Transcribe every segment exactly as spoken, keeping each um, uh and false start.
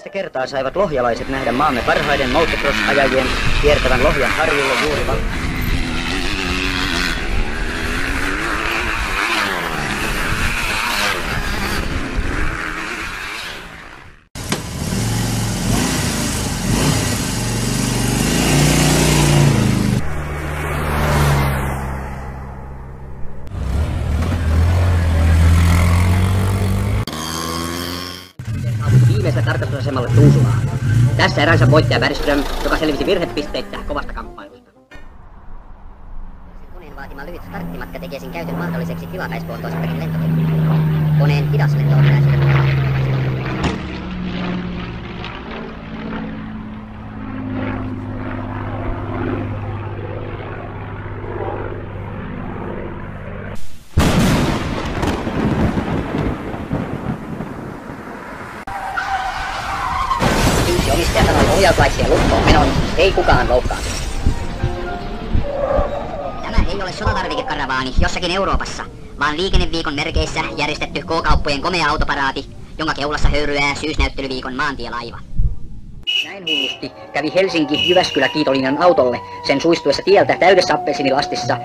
Ensimmäistä kertaa saivat lohjalaiset nähdä maamme parhaiden motocross-ajajien kiertävän Lohjan harjulla juuri val... Viimeistä tarkastusasemalle Tuusulaan. Tässä eränsä voittaja Bergström, joka selvisi virhepisteittä kovasta kamppailusta. Koneen vaatima lyhyt starttimatka tekee sen käytön mahdolliseksi tilapäismuotoiseltakin lentokentällä. Koneen hidas lento on päässyt. Omistaja sanoi ohjauslaitteen lukkoon menon, ei kukaan loukkaantu. Tämä ei ole sotatarvikekaravaani jossakin Euroopassa, vaan liikenneviikon merkeissä järjestetty K-kauppojen komea autoparaati, jonka keulassa höyryää syysnäyttelyviikon maantielaiva. Näin hullusti kävi Helsinki-Jyväskylä-kiitolinjan autolle sen suistuessa tieltä täydessä appelsiinilastissa.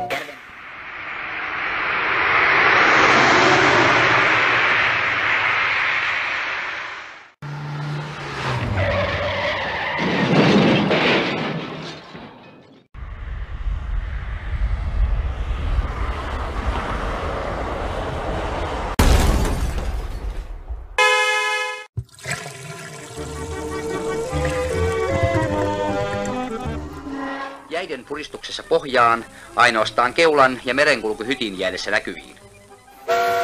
Jäiden puristuksessa pohjaan, ainoastaan keulan ja merenkulkuhytin jäädessä näkyviin.